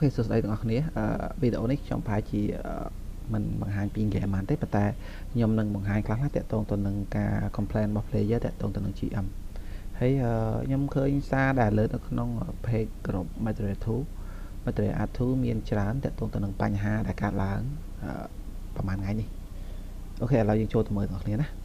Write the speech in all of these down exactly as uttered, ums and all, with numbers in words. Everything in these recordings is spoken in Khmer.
សួស្តីទាំងអស់គ្នាវីដេអូនេះខ្ញុំប្រហែលជាមិនបង្ហាញពី game បានទេប៉ុន្តែខ្ញុំនឹងបង្ហាញខ្លះណាតាក់ទងទៅនឹងការ complaint របស់ player តាក់ទងទៅនឹង ជី អឹម ហើយខ្ញុំឃើញសារដែលលើនៅក្នុង page group material 2 material art 2 មានច្រើនតាក់ទងទៅនឹងបញ្ហាដែលកើតឡើងប្រហែលថ្ងៃនេះអូខេឥឡូវយើងចូលទៅមើលទាំងអស់គ្នាណា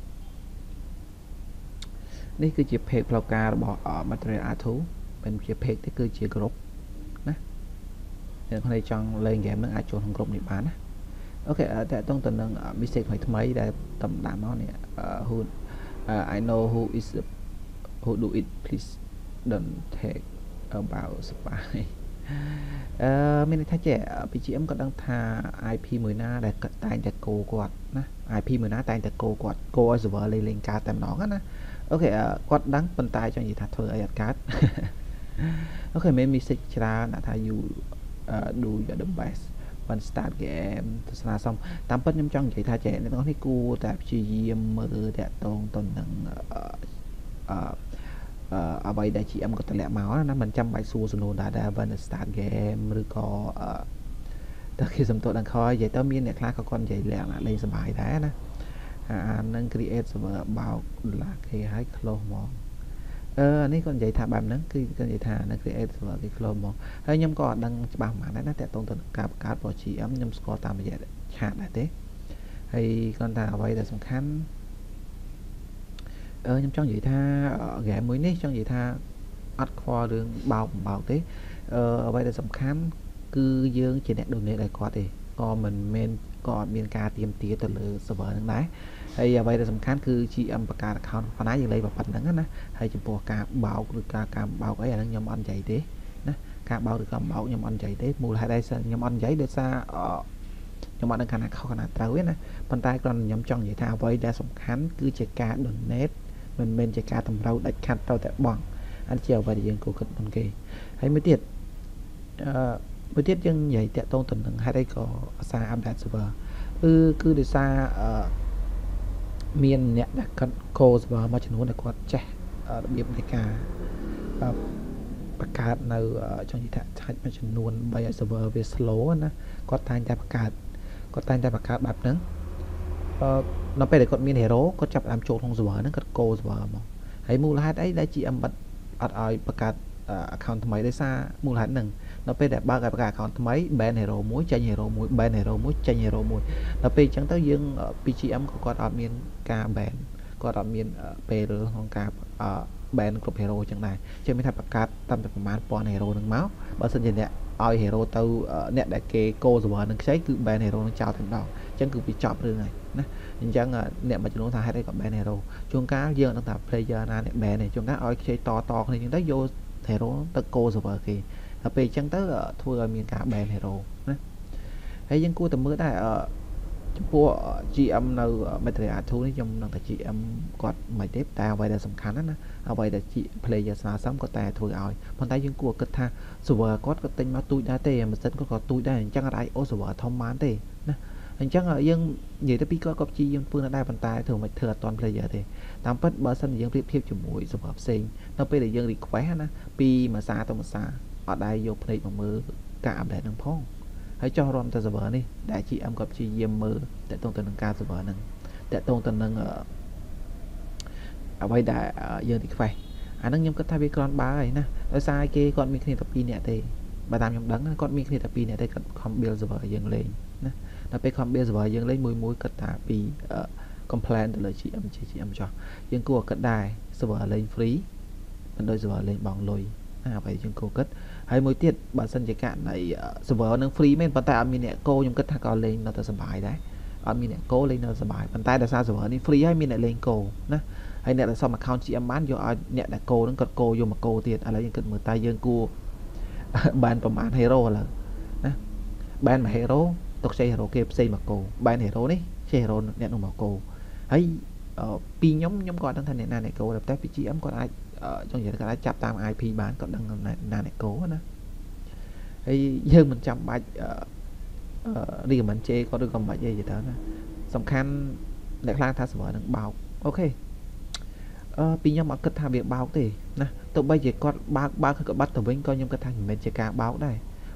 នេះគឺជា page ផ្លូវការរបស់ material art 2មិនជា page ទេគឺជា group ណាអ្នកនរចង់លេង game នឹងអាចចូលក្នុង group នេះបានណាអូខេតែតទៅនឹង mistake ថ្មីៗដែលតំដាក់មកនេះ who I know who is who do it please don't take about spy អឺមានន័យថាចេះ pê giê em ក៏ដឹងថា i pê មួយណាដែលតែងតែគោគាត់ណា i pê មួយណាតែងតែគោគាត់គោឲ្យ server លេងលេងកើតតែម្ដងណាអូខេគាត់ដឹងប៉ុន្តែចង់និយាយថាធ្វើអីអត់កើតអូខេមាន message ច្រើនដាក់ថា you uh, do your the best when start game ទស្សនាសំតាមពិតខ្ញុំចង់និយាយថាចេះអ្នកទាំងអស់នេះគួរតែព្យាយាមមើលតាក់ទងទៅនឹងអឺអឺអ្វីដែល ជី អឹម ក៏តម្លាក់មកណាមិនចាំបាច់សួរសំណួរដែរ when start game ឬក៏តែគេសំទោសដល់ខនិយាយទៅមានអ្នកខ្លះក៏គាត់និយាយលក្ខណៈលេងសប្បាយដែរណាអានឹង create server បោកដុល្លារគេឲ្យ close មកអឺនេះគាត់និយាយថាបែបហ្នឹងគឺគាត់និយាយថានៅ create server គេ close មកហើយខ្ញុំក៏អត់ដឹងច្បាស់ប៉ុន្មានដែរណាតាក់ទងទៅនឹងការបង្កើតរបស់ ជី អឹម ខ្ញុំស្គាល់តាមរយៈឆាតដែរទេហើយគាត់ថាអ្វីដែលសំខាន់អឺខ្ញុំចង់និយាយថា game មួយនេះចង់និយាយថាអត់ខ្វល់រឿងបោកបោកទេអឺអ្វីដែលសំខាន់គឺយើងជាអ្នក donate ឲ្យគាត់ទេក៏មិនមែនក៏អត់មានការទៀមទាទៅលើ server ហ្នឹងដែរហើយអ្វីដែលសំខាន់គឺ ជី អឹម បង្កើត account ប៉ុណ្ណាយើងលេងប៉ុណ្្នឹងណាហើយចំពោះការបោកឬការការបោកអីអាហ្នឹងខ្ញុំអត់និយាយទេណាការបោកឬការបោកខ្ញុំអត់និយាយទេមូលហេតុអីខ្ញុំអត់និយាយដោយសារខ្ញុំអត់ដឹងខាងណាខុសខាងណាត្រូវទេណាប៉ុន្តែគ្រាន់តែខ្ញុំចង់និយាយថាអ្វីដែលសំខាន់គឺជាការ donate មិនមែនជាការតម្រូវដាច់ខាត់ទៅតែបងអានេះជាអ្វីដែលយើងគួរគិតមុនគេហើយមួយទៀតអឺមួយទៀតយើងនិយាយតាក់ទងទៅនឹងហេតុអីក៏អាសា update server គឺគឺដោយសារអឺមានអ្នកដែលកាត់ code server មួយចំនួនដែលគាត់ចេះរបៀបនៃការបង្កើតនៅចង់និយាយថាឆាច់មួយចំនួនបីឲ្យ server វា slow ណាគាត់តែងតែបង្កើតគាត់តែងតែបង្កើតបែបហ្នឹងអឺនៅពេលដែលគាត់មាន hero គាត់ចាប់ផ្ដើមចូលក្នុង server ហ្នឹងគាត់ code server មកហើយមូលហេតុអីដែល ជី អឹម បាត់អត់ឲ្យបង្កើត account ថ្មីដោយសារមូលហេតុហ្នឹងដល់ពេលដែលបើកឲ្យបង្កើត account ថ្មី ban hero មួយចេញ hero មួយ ban hero មួយចេញ hero មួយដល់ពេលអញ្ចឹងទៅយើង pê giê em ក៏គាត់អត់មានការ ban គាត់អត់មានពេលក្នុងការ ban គ្រប់ hero អញ្ចឹងដែរជឿមានថាបង្កើតតាមតែប្រហែលពាន់ hero ហ្នឹងមកបើសិនជាអ្នកឲ្យ hero ទៅអ្នកដែលគេ go server នឹងខ្ចីគឺ ban hero នឹងចោលតែម្ដងអញ្ចឹងគឺវាចប់រឿងហើយណាអញ្ចឹងអ្នកមួយចំនួនថាហេតុអីក៏ ban hero ជួនកាលយើងអត់ដឹងថា player ណាអ្នក ban ទេជួនកាលឲ្យខ្ចីតតគ្នាអញ្ចឹងទៅយក hero ទៅ go server គេដល់ពេលអញ្ចឹងទៅធ្វើឲ្យមានការ ban hero ណាហើយយើងគួរតែមើលដែរអឺចំពោះ ជី អឹម នៅ material art 2 នេះខ្ញុំនឹងតែ ជី អឹម គាត់មិនទេតែអ្វីដែលសំខាន់ណាអ្វីដែល player ស្នើសុំគាត់តែធ្វើឲ្យប៉ុន្តែយើងគួរគិតថា server គាត់ក៏ទិញមកទូចដែរទេម៉ាស៊ីនគាត់ក៏ទូចដែរអញ្ចឹងអាចអូ server ធំបានទេណាអញ្ចឹងយើងនិយាយទៅពីគាត់ក៏ព្យាយាមធ្វើដែរប៉ុន្តែធ្វើមិនធ្វើអត់តាន់ player ទេតាមពិតបើសិនយើងប្រៀបធៀបជាមួយ server ផ្សេងនៅពេលដែលយើង request ណាពីមួយសារទៅមួយសារអត់ដែរយកភ្នែកមកមើលការ update ហ្នឹងផងហើយចោះរំទៅ server នេះដែល ជី អឹម ក៏ព្យាយាមមើលតាក់ទងទៅនឹងការ server ហ្នឹងតាក់ទងទៅនឹងអ្វីដែលយើង request អាហ្នឹងខ្ញុំគិតថាវាគ្រាន់បើហើយណាដោយសារគេគាត់មានគ្នាតែពីរនាក់ទេបើតាមខ្ញុំដឹងគាត់មានគ្នាតែពីរនាក់ទេគាត់ com build server យើងលេងណាដល់ពេល com build server យើងលេងមួយមួយគាត់ថាពី complaint ទៅលើ ជី អឹម ជី អឹម ចោះយើងគួរគិតដែរ server លេង free មិនដូច server លេងបងលុយណាអ្វីយើងគួរគិតហើយមួយទៀតបើសិនជាករណី server នឹង free មែនប៉ុន្តែអត់មានអ្នកកោខ្ញុំគិតថាក៏លេងនៅតែសុបាយដែរអត់មានអ្នកកោលេងនៅសុបាយប៉ុន្តែដោយសារ server នេះ free ហើយមានអ្នកលេងកោណាហើយអ្នកដែលសុំ account ជី អឹម បានយកឲ្យអ្នកដែលកោហ្នឹងគាត់កោយកមកកោទៀតឥឡូវយើងគិតមើលតែយើងគួរ ban ប្រមាណ hero ឥឡូវណា ban មួយ hero ទុកខ្ចី hero គេផ្សេងមកកោ ban hero នេះខ្ចី hero អ្នកនោះមកកោហើយពីខ្ញុំខ្ញុំក៏អត់ដឹងថាអ្នកណាអ្នកកោតែពី ជី អឹម គាត់អាចចង់និយាយគាត់អាចចាប់តាម i pê បានគាត់ដឹងណាអ្នកកោណាហើយយើងមិនចាំបាច់រីកមិនជេរគាត់ឬក៏មិនបាច់អីទៅណាសំខាន់អ្នកខ្លះថា server នឹងបោកអូខេអឺពីខ្ញុំអត់គិតថាវាបោកទេណាទោះបីជាគាត់បើកបើកគាត់បាត់ទៅវិញក៏ខ្ញុំគិតថាមិនមែនជាការបោកដែរ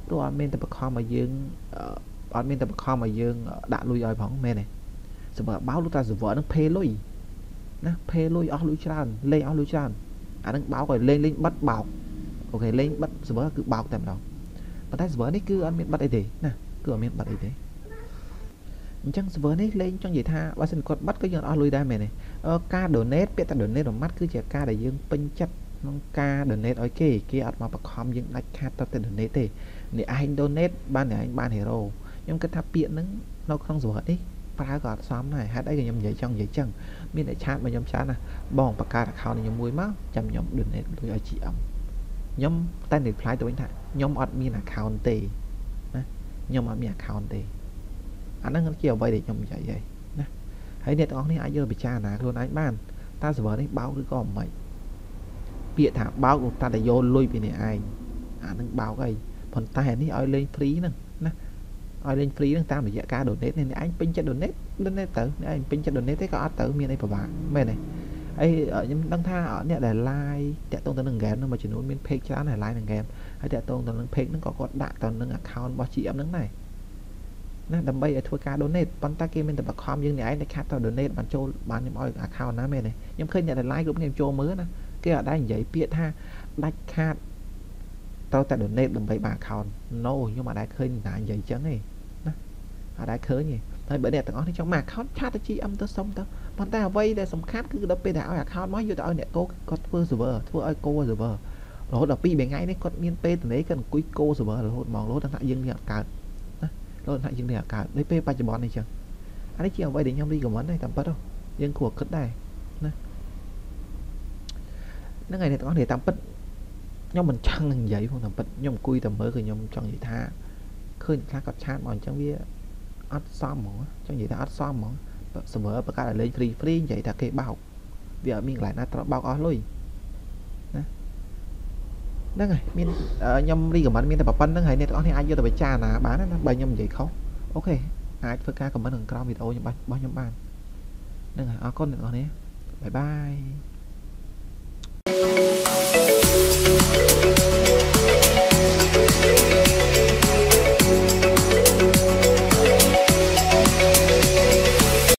ព្រោះអត់មានតែបខំឲ្យយើងអត់មានតែបខំឲ្យយើងដាក់លុយឲ្យផងមែនទេ server បោកលោកតា server ហ្នឹង pay លុយណា pay លុយអស់លុយច្រើនលេងអស់លុយច្រើនអាហ្នឹងបោកឲ្យលេងលេងបិទបោកអូខេលេងបិទ server គឺបោកតែម្ដងប៉ុន្តែ server នេះគឺអត់មានបិទអីទេណាគឺអត់មានបិទអីទេអញ្ចឹង server នេះលេងចង់និយាយថាបើសិនគាត់បិទក៏យើងអត់លុយដែរមែនទេការ donate ពាក្យថា donate មួយម៉ាត់គឺជាការដែលយើងពេញចិត្តក្នុងការ donate ឲ្យគេគេអត់មកបខំយើងដាច់ខាតទៅតែ donate ទេនេះឯង donate បានឯងបាន hero ខ្ញុំគិតថាពាក្យហ្នឹងនៅក្នុង server នេះប្រើក៏អត់សមដែរហេតុអីក៏ខ្ញុំនិយាយចង់និយាយចឹងមានតែឆាតមកខ្ញុំច្រើនណាបងបង្កើត account ខ្ញុំមួយមកចាំខ្ញុំ donate លុយឲ្យ ជី em ខ្ញុំតែ reply ទៅវិញថាខ្ញុំអត់មាន account ទេណាខ្ញុំអត់មាន account ទេអាហ្នឹងជាអ្វីដែលខ្ញុំនិយាយហីណាហើយអ្នកទាំងអស់នេះអាចយកទៅពិចារណាខ្លួនឯងបានតើ server នេះបោកឬក៏មិនពាក្យថាបោកលោកតាតែយកលុយពីអ្នកឯងអាហ្នឹងបោកអីប៉ុន្តែនេះឲ្យលេង free ហ្នឹងណាឲ្យលេង free ហ្នឹងតាមរយៈការ donate នេះអ្នកឯងពេញចិត្ត donate donate ទៅអ្នកឯងពេញចិត្ត donate ទេក៏អត់ទៅមានអីពិបាកមែនទេអីខ្ញុំដឹងថាអ្នកដែល live តាក់ទងទៅនឹង game ហ្នឹងមួយចំនួនមាន page ច្រើនហើយ live នឹង game ហើយតាក់ទងទៅនឹង page ហ្នឹងក៏គាត់ដាក់ទៅនឹង account របស់ ជី em ហ្នឹងដែរណាដើម្បីឲ្យធ្វើការ donate ប៉ុន្តែគេមានតែបខំយើងនេះឯងតែខាត់ទៅ donate បានចូលបានខ្ញុំឲ្យ account ណាមែនទេខ្ញុំឃើញអ្នកដែល live គ្រប់គ្នាចូលមើលណាគេអត់ដែរនិយាយពាក្យថាដាច់ខាតទៅតែ donate ដើម្បីបាន account no ខ្ញុំអត់ដែរឃើញណានិយាយចឹងទេណាអត់ដែរឃើញទេហើយបើអ្នកទាំងអស់នេះចង់បាន account ឆាតទៅ ជី em ទៅសុំទៅប៉ុន្តែអ្វីដែលសំខាន់គឺដល់ពេលដែលឲ្យ account មកយកទៅឲ្យអ្នកកូគាត់ធ្វើ server ធ្វើឲ្យកូ server រហូតដល់ពីរថ្ងៃនេះគាត់មានពេលទំនេរគាត់អង្គុយកូ server រហូតហ្មងរហូតដល់ថាយើងនេះអត់កើតណារហូតថាយើងនេះអត់កើតដូចពេលបច្ចុប្បន្ននេះចឹងអានេះជាអ្វីដែលខ្ញុំ recommend ដែរតាមពិតយើងគួរគិតដែរណាហ្នឹងហើយអ្នកទាំងអស់នេះតាមពិតខ្ញុំមិនចង់នឹងនិយាយផងតាមពិតខ្ញុំអង្គុយតែមើលគឺខ្ញុំចង់និយាយថាឃើញខ្លះគាត់ឆាតមកអញ្ចឹងវាអត់សមហ្មងចង់និយាយថាអត់សមហ្មង server ប្រកាសឲ្យលេង free free និយាយថាគេបោកវាអត់មានកន្លែងណាត្រូវបោកអស់លុយណាហ្នឹងហើយមានខ្ញុំ recommend មានតែប៉ុណ្្នឹងហើយអ្នកទាំងអស់នេះអាចយកទៅពិចារណាបានណាបើខ្ញុំនិយាយខុសអូខេអាចធ្វើការ comment ក្នុងក្រោមវីដេអូខ្ញុំរបស់ខ្ញុំបានហ្នឹងហើយអរគុណអ្នកទាំងអស់នេះបាយបាយ